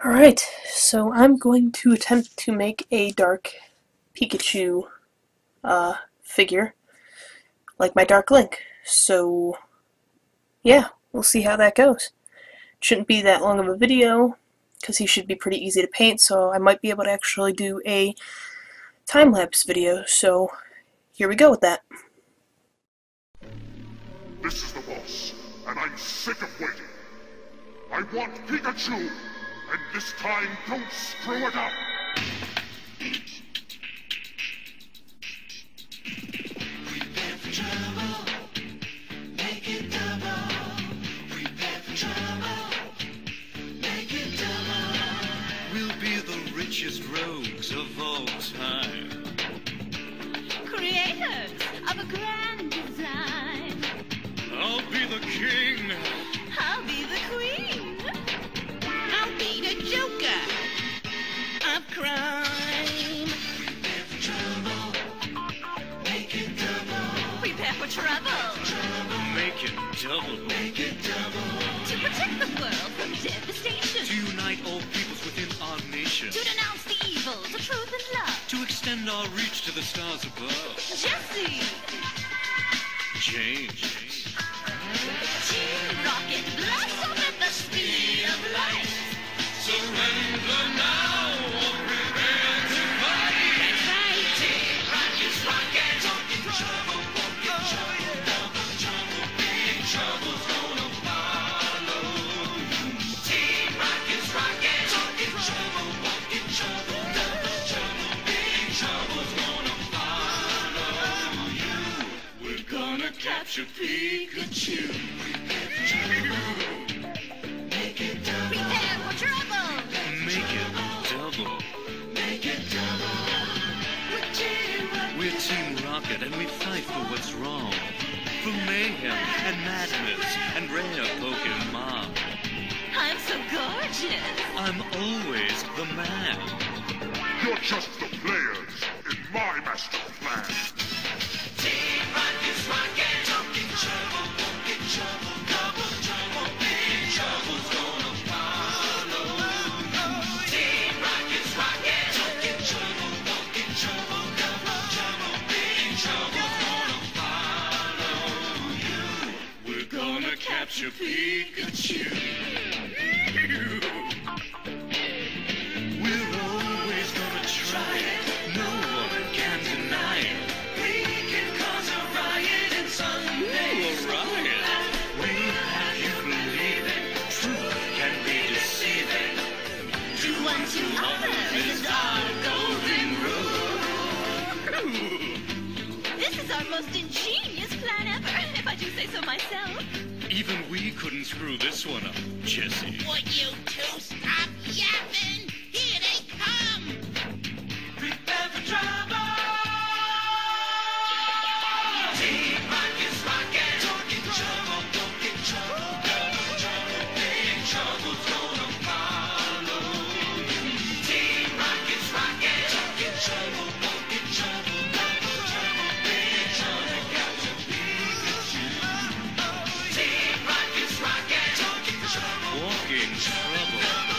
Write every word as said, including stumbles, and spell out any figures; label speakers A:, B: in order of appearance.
A: Alright, so I'm going to attempt to make a dark Pikachu uh, figure, like my Dark Link. So, yeah, we'll see how that goes. Shouldn't be that long of a video, because he should be pretty easy to paint, so I might be able to actually do a time-lapse video, so here we go with that.
B: This is the boss, and I'm sick of waiting. I want Pikachu, and this time don't screw it up!
C: Prepare for trouble, make it double. Prepare for trouble, make it double.
D: We'll be the richest rogues of all time.
E: Creators of a grand design.
D: I'll be the king.
E: I'll be the queen. I'll be the joker of crime.
C: Prepare for trouble, make it double.
E: Prepare for trouble.
D: Make it double.
C: Make it double.
E: To protect the world from devastation.
D: To unite all peoples within our nation.
E: To denounce the evils of truth and love.
D: To extend our reach to the stars above.
E: Jesse.
D: Jane.
E: Team Rocket, blast off at the speed of light.
D: Surrender now or prepare to fight.
E: That's right.
C: Team Rocket's rocket, talking trouble, walking trouble, double trouble, big trouble's gonna follow you. Team Rocket's rocket, talking trouble, walking trouble, double trouble, big trouble's gonna follow you.
D: We're gonna capture Pikachu.
C: Make it double,
E: Prepare for trouble.
D: Make it double.
C: make it double. With Team Rocket.
D: We're Team Rocket and we fight for what's wrong. For mayhem and madness and rare Pokemon.
E: I'm so gorgeous.
D: I'm always the man.
B: You're just the players in my master plan.
C: Team Rocket's rocket, talking trouble, walking trouble, double trouble, big trouble's gonna follow you. Team Rocket's rocket, talking trouble, walking trouble, double trouble, big trouble's gonna follow you.
D: We're gonna capture Pikachu. We're always gonna try it. No one can deny it.
C: We can cause a riot in Sunday.
D: Ooh, a riot. We'll have you believing. Truth can be deceiving.
E: Do unto others is our golden rule. This is our most ingenious plan ever, if I do say so myself.
D: Even we couldn't screw this one up, Jesse.
E: Would you two stop yapping? Here they come.
C: Prepare for trouble. Team Rocket's rocket, talking trouble, walking trouble, double trouble, big trouble's gonna follow you. Team Rocket's rocket, talking trouble, walking trouble, double trouble, big trouble, capture Pikachu. Team Rocket's rocket, talking trouble,
D: Walking trouble.